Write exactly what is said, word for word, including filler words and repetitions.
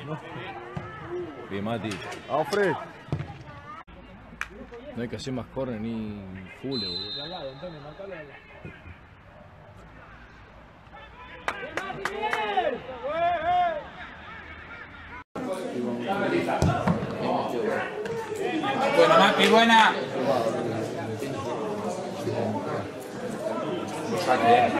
Bien, Mati. Alfred. No hay que hacer más corner ni full, boludo. De al lado, Antonio, marcalo de al lado. Buena, Mati, buena.